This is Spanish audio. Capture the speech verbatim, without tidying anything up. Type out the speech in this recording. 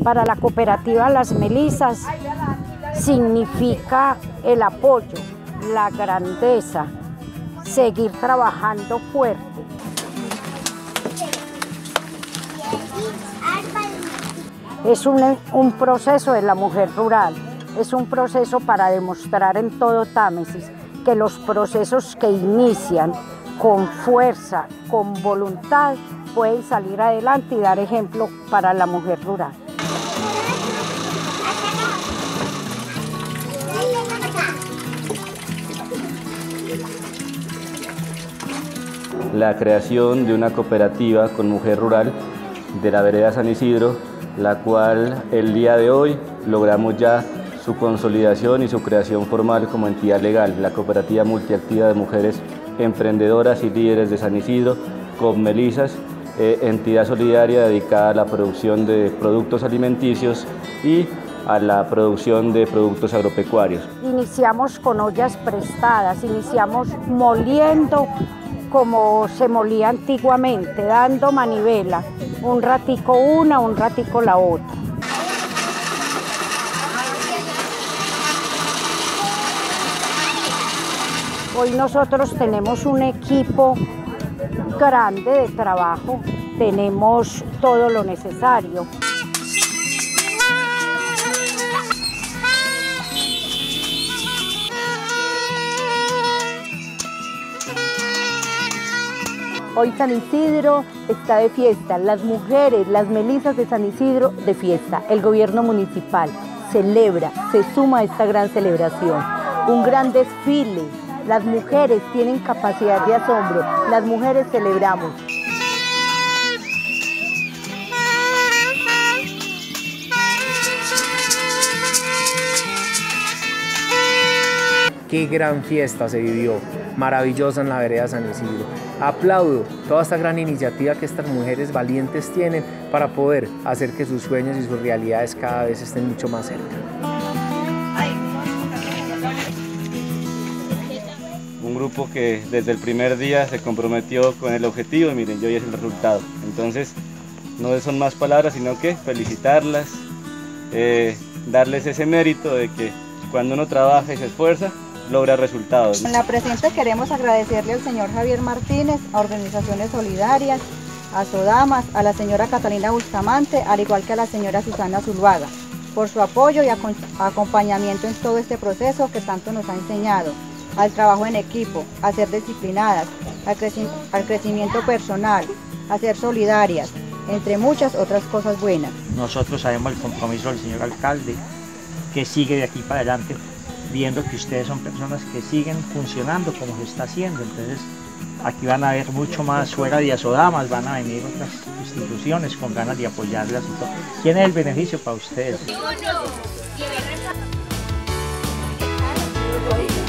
Para la cooperativa Las Melisas significa el apoyo, la grandeza, seguir trabajando fuerte. Es un, un proceso de la mujer rural, es un proceso para demostrar en todo Támesis que los procesos que inician con fuerza, con voluntad, pueden salir adelante y dar ejemplo para la mujer rural. La creación de una cooperativa con mujer rural de la vereda San Isidro, la cual el día de hoy logramos ya su consolidación y su creación formal como entidad legal, la Cooperativa Multiactiva de Mujeres Emprendedoras y Líderes de San Isidro, COPMELISAS, eh, entidad solidaria dedicada a la producción de productos alimenticios y a la producción de productos agropecuarios. Iniciamos con ollas prestadas, iniciamos moliendo como se molía antiguamente, dando manivela, un ratico una, un ratico la otra. Hoy nosotros tenemos un equipo grande de trabajo, tenemos todo lo necesario. Hoy San Isidro está de fiesta, las mujeres, las melisas de San Isidro de fiesta. El gobierno municipal celebra, se suma a esta gran celebración. Un gran desfile, las mujeres tienen capacidad de asombro, las mujeres celebramos. Qué gran fiesta se vivió, maravillosa en la vereda San Isidro. Aplaudo toda esta gran iniciativa que estas mujeres valientes tienen para poder hacer que sus sueños y sus realidades cada vez estén mucho más cerca. Un grupo que desde el primer día se comprometió con el objetivo y miren, hoy es el resultado. Entonces, no son más palabras, sino que felicitarlas, eh, darles ese mérito de que cuando uno trabaja y se esfuerza, logra resultados. En la presente queremos agradecerle al señor Javier Martínez, a Organizaciones Solidarias, a Sodamas, a la señora Catalina Bustamante, al igual que a la señora Susana Zuluaga, por su apoyo y acompañamiento en todo este proceso que tanto nos ha enseñado, al trabajo en equipo, a ser disciplinadas, al, creci al crecimiento personal, a ser solidarias, entre muchas otras cosas buenas. Nosotros sabemos el compromiso del señor alcalde, que sigue de aquí para adelante, viendo que ustedes son personas que siguen funcionando como se está haciendo. Entonces aquí van a haber mucho más fuera de Asodamas, van a venir otras instituciones con ganas de apoyarlas y todo. ¿Quién es el beneficio para ustedes?